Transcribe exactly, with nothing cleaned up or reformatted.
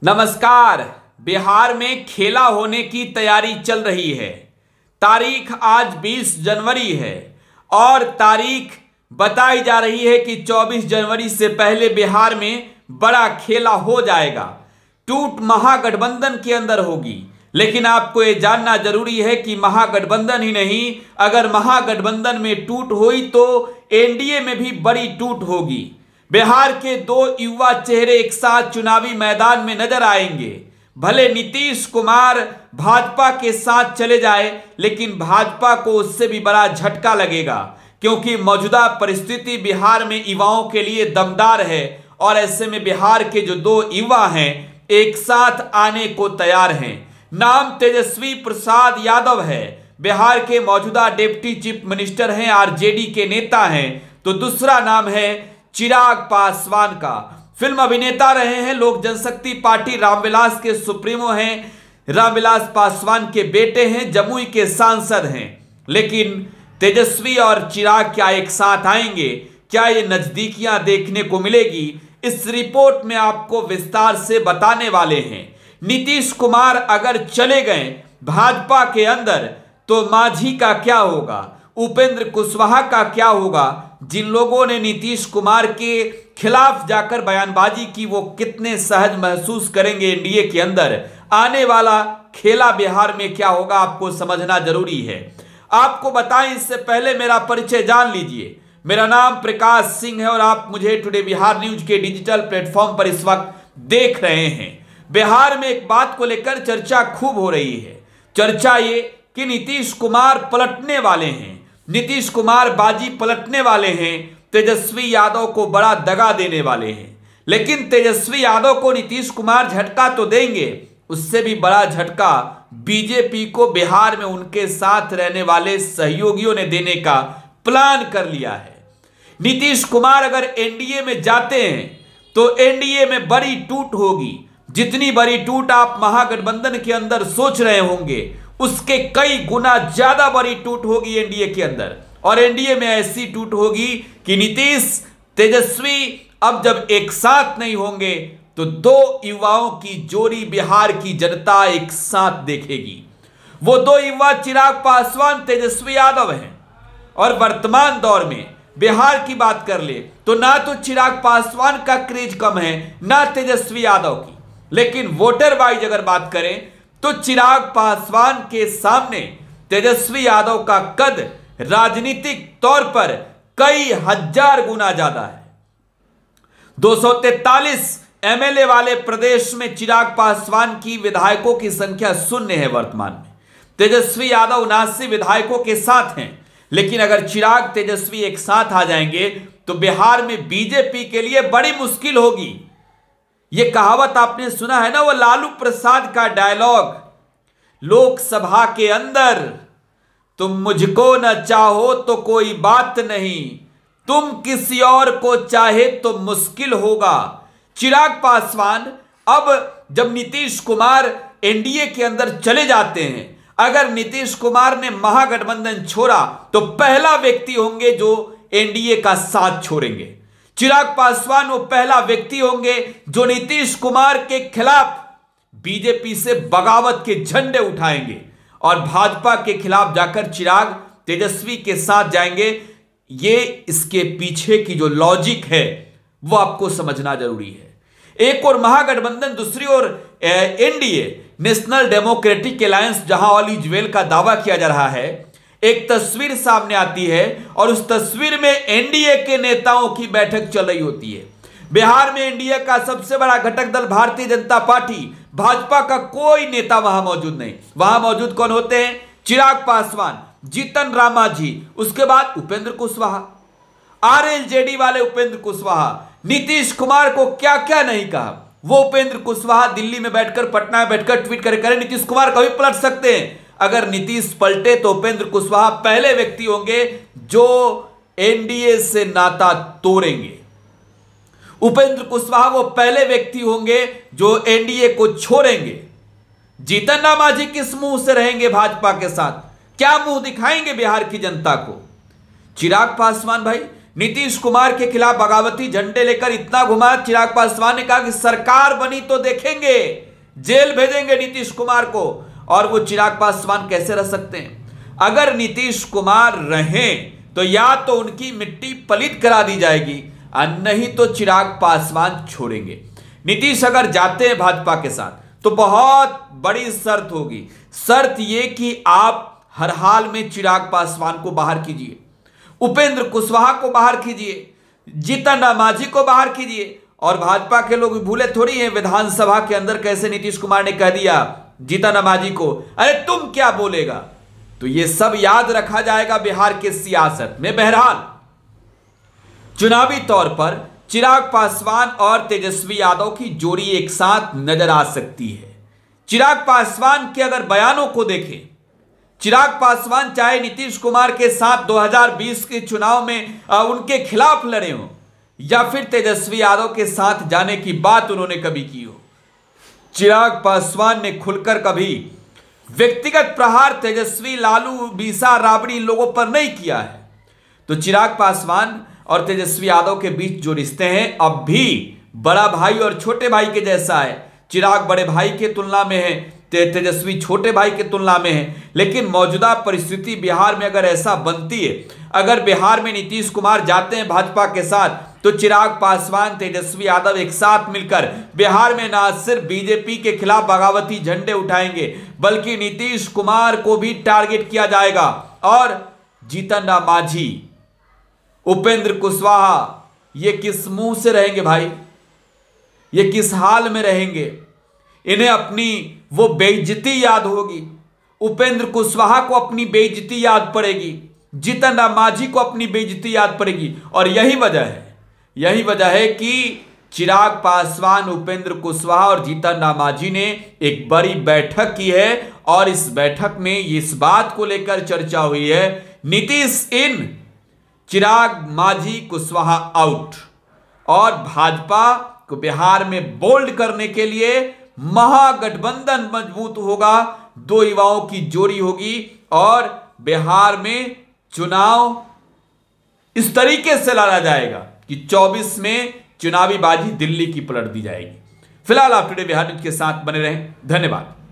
नमस्कार। बिहार में खेला होने की तैयारी चल रही है। तारीख आज बीस जनवरी है और तारीख बताई जा रही है कि चौबीस जनवरी से पहले बिहार में बड़ा खेला हो जाएगा। टूट महागठबंधन के अंदर होगी, लेकिन आपको ये जानना जरूरी है कि महागठबंधन ही नहीं, अगर महागठबंधन में टूट हुई तो एनडीए में भी बड़ी टूट होगी। बिहार के दो युवा चेहरे एक साथ चुनावी मैदान में नजर आएंगे। भले नीतीश कुमार भाजपा के साथ चले जाए, लेकिन भाजपा को उससे भी बड़ा झटका लगेगा, क्योंकि मौजूदा परिस्थिति बिहार में युवाओं के लिए दमदार है और ऐसे में बिहार के जो दो युवा हैं एक साथ आने को तैयार हैं। नाम तेजस्वी प्रसाद यादव है, बिहार के मौजूदा डिप्टी चीफ मिनिस्टर हैं, आरजेडी के नेता हैं। तो दूसरा नाम है चिराग पासवान का, फिल्म अभिनेता रहे हैं, लोक जनशक्ति पार्टी रामविलास के सुप्रीमो हैं, रामविलास पासवान के बेटे हैं, जमुई के सांसद हैं। लेकिन तेजस्वी और चिराग क्या एक साथ आएंगे? क्या ये नजदीकियां देखने को मिलेगी? इस रिपोर्ट में आपको विस्तार से बताने वाले हैं। नीतीश कुमार अगर चले गए भाजपा के अंदर तो मांझी का क्या होगा, उपेंद्र कुशवाहा का क्या होगा? जिन लोगों ने नीतीश कुमार के खिलाफ जाकर बयानबाजी की वो कितने सहज महसूस करेंगे एनडीए के अंदर? आने वाला खेला बिहार में क्या होगा, आपको समझना जरूरी है। आपको बताएं इससे पहले मेरा परिचय जान लीजिए। मेरा नाम प्रकाश सिंह है और आप मुझे टुडे बिहार न्यूज के डिजिटल प्लेटफॉर्म पर इस वक्त देख रहे हैं। बिहार में एक बात को लेकर चर्चा खूब हो रही है। चर्चा ये कि नीतीश कुमार पलटने वाले हैं, नीतीश कुमार बाजी पलटने वाले हैं, तेजस्वी यादव को बड़ा दगा देने वाले हैं। लेकिन तेजस्वी यादव को नीतीश कुमार झटका तो देंगे, उससे भी बड़ा झटका बीजेपी को बिहार में उनके साथ रहने वाले सहयोगियों ने देने का प्लान कर लिया है। नीतीश कुमार अगर एनडीए में जाते हैं तो एनडीए में बड़ी टूट होगी। जितनी बड़ी टूट आप महागठबंधन के अंदर सोच रहे होंगे, उसके कई गुना ज्यादा बड़ी टूट होगी एनडीए के अंदर। और एनडीए में ऐसी टूट होगी कि नीतीश तेजस्वी अब जब एक साथ नहीं होंगे तो दो युवाओं की जोड़ी बिहार की जनता एक साथ देखेगी। वो दो युवा चिराग पासवान, तेजस्वी यादव हैं। और वर्तमान दौर में बिहार की बात कर ले तो ना तो चिराग पासवान का क्रेज कम है, ना तेजस्वी यादव की। लेकिन वोटर वाइज अगर बात करें तो चिराग पासवान के सामने तेजस्वी यादव का कद राजनीतिक तौर पर कई हजार गुना ज्यादा है। दो सौ तैंतालीस एमएलए वाले प्रदेश में चिराग पासवान की विधायकों की संख्या शून्य है वर्तमान में। तेजस्वी यादव उनासी विधायकों के साथ हैं। लेकिन अगर चिराग तेजस्वी एक साथ आ जाएंगे तो बिहार में बीजेपी के लिए बड़ी मुश्किल होगी। ये कहावत आपने सुना है ना, वो लालू प्रसाद का डायलॉग, लोकसभा के अंदर, तुम मुझको न चाहो तो कोई बात नहीं, तुम किसी और को चाहे तो मुश्किल होगा। चिराग पासवान अब जब नीतीश कुमार एनडीए के अंदर चले जाते हैं, अगर नीतीश कुमार ने महागठबंधन छोड़ा तो पहला व्यक्ति होंगे जो एनडीए का साथ छोड़ेंगे। चिराग पासवान वो पहला व्यक्ति होंगे जो नीतीश कुमार के खिलाफ बीजेपी से बगावत के झंडे उठाएंगे और भाजपा के खिलाफ जाकर चिराग तेजस्वी के साथ जाएंगे। ये इसके पीछे की जो लॉजिक है वो आपको समझना जरूरी है। एक और महागठबंधन, दूसरी ओर एनडीए, नेशनल डेमोक्रेटिक अलायंस, जहां ऑल इज वेल का दावा किया जा रहा है। एक तस्वीर सामने आती है और उस तस्वीर में एनडीए के नेताओं की बैठक चल रही होती है। बिहार में एनडीए का सबसे बड़ा घटक दल भारतीय जनता पार्टी, भाजपा का कोई नेता वहां मौजूद नहीं। वहां मौजूद कौन होते हैं? चिराग पासवान, जीतन राम मांझी, उसके बाद उपेंद्र कुशवाहा, आरएलजेडी वाले उपेंद्र कुशवाहा। नीतीश कुमार को क्या क्या नहीं कहा। वो उपेंद्र कुशवाहा दिल्ली में बैठकर, पटना में बैठकर ट्वीट करे करे नीतीश कुमार कभी पलट सकते हैं। अगर नीतीश पलटे तो उपेंद्र कुशवाहा पहले व्यक्ति होंगे जो एनडीए से नाता तोड़ेंगे। उपेंद्र कुशवाहा वो पहले व्यक्ति होंगे जो एनडीए को छोड़ेंगे। जीतन राम मांझी किस मुंह से रहेंगे भाजपा के साथ? क्या मुंह दिखाएंगे बिहार की जनता को? चिराग पासवान भाई नीतीश कुमार के खिलाफ बगावती झंडे लेकर इतना घुमा। चिराग पासवान ने कहा कि सरकार बनी तो देखेंगे, जेल भेजेंगे नीतीश कुमार को। और वो चिराग पासवान कैसे रह सकते हैं? अगर नीतीश कुमार रहें तो या तो उनकी मिट्टी पलित करा दी जाएगी और नहीं तो चिराग पासवान छोड़ेंगे। नीतीश अगर जाते हैं भाजपा के साथ तो बहुत बड़ी शर्त होगी। शर्त यह कि आप हर हाल में चिराग पासवान को बाहर कीजिए, उपेंद्र कुशवाहा को बाहर कीजिए, जीतन राम मांझी को बाहर कीजिए। और भाजपा के लोग भूले थोड़ी हैं विधानसभा के अंदर कैसे नीतीश कुमार ने कह दिया जीतन राम मांझी को, अरे तुम क्या बोलेगा। तो ये सब याद रखा जाएगा बिहार के सियासत में। बहरहाल चुनावी तौर पर चिराग पासवान और तेजस्वी यादव की जोड़ी एक साथ नजर आ सकती है। चिराग पासवान के अगर बयानों को देखें, चिराग पासवान चाहे नीतीश कुमार के साथ दो हज़ार बीस के चुनाव में उनके खिलाफ लड़े हों या फिर तेजस्वी यादव के साथ जाने की बात उन्होंने कभी की हो, चिराग पासवान ने खुलकर कभी व्यक्तिगत प्रहार तेजस्वी, लालू, बीसा, राबड़ी इन लोगों पर नहीं किया है। तो चिराग पासवान और तेजस्वी यादव के बीच जो रिश्ते हैं अब भी बड़ा भाई और छोटे भाई के जैसा है। चिराग बड़े भाई के तुलना में है, तेजस्वी छोटे भाई के तुलना में है। लेकिन मौजूदा परिस्थिति बिहार में अगर ऐसा बनती है, अगर बिहार में नीतीश कुमार जाते हैं भाजपा के साथ, तो चिराग पासवान, तेजस्वी यादव एक साथ मिलकर बिहार में ना सिर्फ बीजेपी के खिलाफ बगावती झंडे उठाएंगे बल्कि नीतीश कुमार को भी टारगेट किया जाएगा। और जीतन राम मांझी, उपेंद्र कुशवाहा ये किस मुंह से रहेंगे भाई? ये किस हाल में रहेंगे? इन्हें अपनी वो बेइज्जती याद होगी। उपेंद्र कुशवाहा को अपनी बेइज्जती याद पड़ेगी, जीतन राम मांझी को अपनी बेइज्जती याद पड़ेगी। और यही वजह है यही वजह है कि चिराग पासवान, उपेंद्र कुशवाहा और जीतन राम मांझी ने एक बड़ी बैठक की है। और इस बैठक में इस बात को लेकर चर्चा हुई है, नीतीश इन, चिराग, मांझी, कुशवाहा आउट। और भाजपा को बिहार में बोल्ड करने के लिए महागठबंधन मजबूत होगा, दो युवाओं की जोड़ी होगी और बिहार में चुनाव इस तरीके से लड़ा जाएगा कि चौबीस में चुनावी बाजी दिल्ली की पलट दी जाएगी। फिलहाल आप टुडे बिहार न्यूज के साथ बने रहें। धन्यवाद।